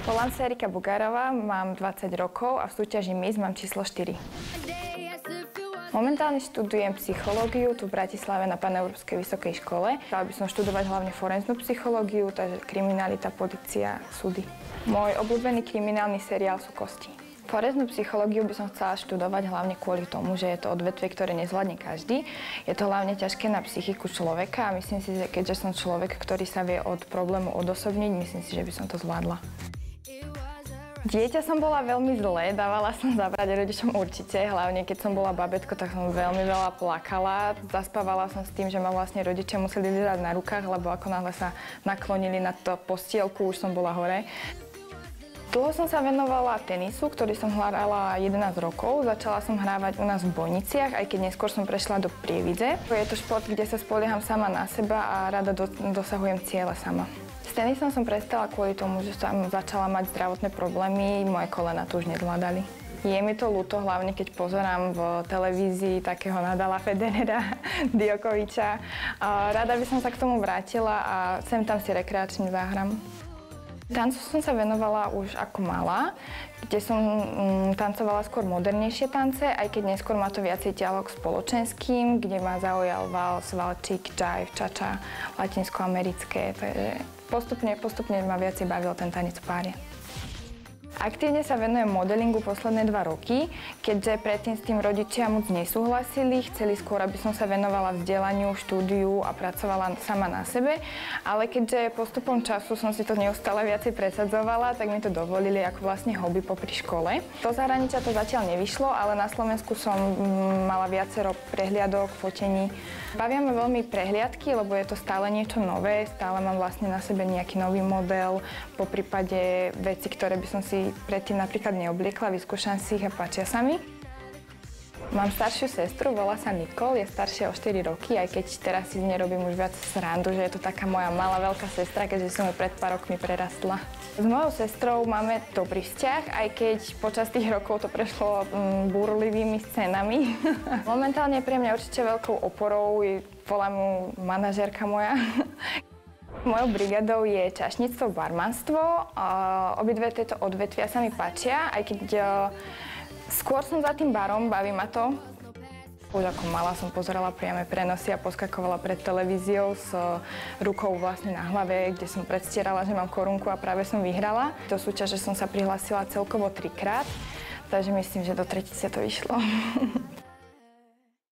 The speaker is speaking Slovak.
Volám sa Erika Bugárová, mám 20 rokov a v súťaži Miss mám číslo 4. Momentálne študujem psychológiu tu v Bratislave na Paneurópskej vysokej škole. Chcela by som študovať hlavne forenznú psychológiu, takže kriminalita, polícia, súdy. Môj obľúbený kriminálny seriál sú Kosti. Forenznú psychológiu by som chcela študovať hlavne kvôli tomu, že je to odvetvie, ktoré nezvládne každý. Je to hlavne ťažké na psychiku človeka a myslím si, že keďže som človek, ktorý sa vie od problému odosobniť, myslím si, že by som to zvládla. Dieťa som bola veľmi zlé, dávala som zabrať rodičom určite, hlavne keď som bola babetko, tak som veľmi veľa plakala. Zaspávala som s tým, že ma vlastne rodičia museli držať na rukách, lebo ako náhle sa naklonili na to postielku, už som bola hore. Dlho som sa venovala tenisu, ktorý som hrala 11 rokov. Začala som hrávať u nás v Bojniciach, aj keď neskôr som prešla do Prievidze. Je to šport, kde sa spolieham sama na seba a rada dosahujem ciele sama. S tenisom som prestala kvôli tomu, že som začala mať zdravotné problémy, moje kolena to už nezvládali. Je mi to ľúto, hlavne keď pozerám v televízii takého Nadala, Federera, Djokoviča. Rada by som sa k tomu vrátila a sem tam si rekreačne zahrám. Tancu som sa venovala už ako malá, kde som tancovala skôr modernejšie tance, aj keď neskôr ma to viacej ťahlo k spoločenským, kde ma zaujal vals, valčík, jive, čača, latinskoamerické, takže postupne ma viacej bavil ten tanec v páre. Aktívne sa venujem modelingu posledné 2 roky, keďže predtým s tým rodičia moc nesúhlasili, chceli skôr, aby som sa venovala vzdelaniu, štúdiu a pracovala sama na sebe, ale keďže postupom času som si to neustále viacej presadzovala, tak mi to dovolili ako vlastne hobby popri škole. Do zahraničia to zatiaľ nevyšlo, ale na Slovensku som mala viacero prehliadok, fotení. Bavia ma veľmi prehliadky, lebo je to stále niečo nové, stále mám vlastne na sebe nejaký nový model, poprípade veci, ktoré by som si predtým napríklad neobliekla, vyskúšam si ich a páčia sa mi. Mám staršiu sestru, volá sa Nicole, je staršia o 4 roky, aj keď teraz si z nej robím už viac srandu, že je to taká moja malá veľká sestra, keďže som ju pred pár rokmi prerastla. S mojou sestrou máme dobrý vzťah, aj keď počas tých rokov to prešlo búrlivými scénami. Momentálne je pre mňa určite veľkou oporou, volám ju manažérka moja. Mojou brigadou je čašníctvo, barmanstvo. Obidve tieto odvetvia sa mi páčia, aj keď skôr som za tým barom, baví ma to. Už ako malá som pozerala priame prenosy a poskakovala pred televíziou s rukou vlastne na hlave, kde som predstierala, že mám korunku a práve som vyhrala. Do súťaže som sa prihlásila celkovo 3-krát, takže myslím, že do tretice to vyšlo.